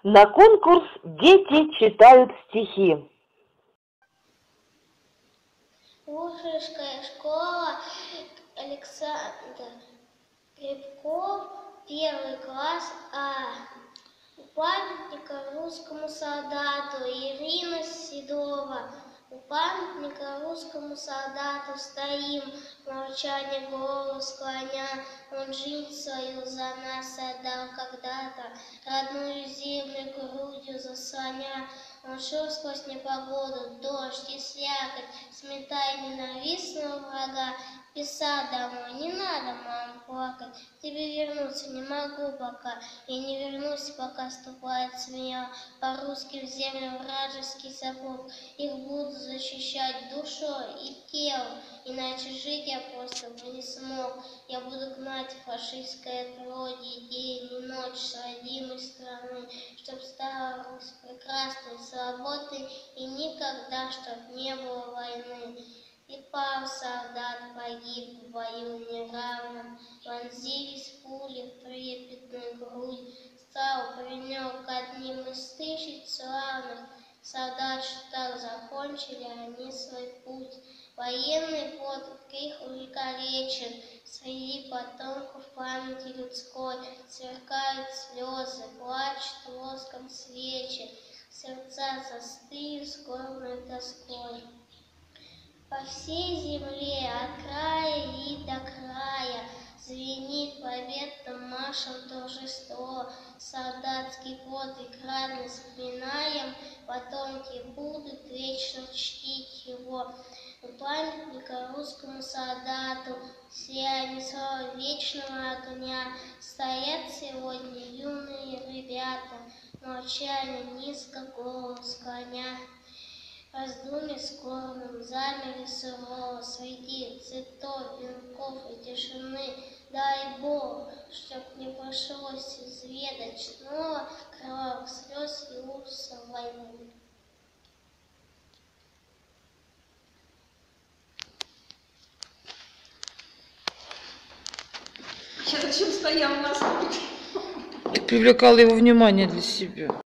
На конкурс дети читают стихи. Ужинская школа, Александр Грибков, 1 класс А. У памятника русскому солдату Ирина Седова. У памятника русскому солдату стоим, в молчании голову склоня. Он жизнь свою за нас отдал когда-то, родную землю грудью заслоня. Он шел сквозь непогоду, дождь и слякоть, сметая ненавистного врага. Писал домой, не надо, мама, плакать, тебе вернуться не могу пока. Я не вернусь, пока ступает змея по-русски в землю вражеский сапог. Их буду защищать душой и телом, иначе жить я просто бы не смог. Я буду гнать фашистское отродье день и ночь с родимой страны, чтоб стала Русь прекрасной, свободной и никогда, чтоб не было войны. И пал солдат, погиб в бою неравном, вонзились пули в трепетную грудь. Стал паренек одним из тысяч славных солдат, что так закончили они свой путь. Военный подвиг их увековечен среди потомков памяти людской. Сверкают слезы, плачут воском свечи, сердца застыли скорбной тоской. По всей земле, от края и до края, звенит победным маршем торжество. Солдатский подвиг рано вспоминаем, потомки будут вечно чтить его. У памятника русскому солдату, сияние славы вечного огня, стоят сегодня юные ребята, молчание низко голову склоня. Раздумье скорбным замерли сурово среди цветов, венков и тишины. Дай Бог, чтоб не пришлось изведать снова кровавых слез и ужасов войны. Зачем стоял у нас? Ты привлекал его внимание для себя.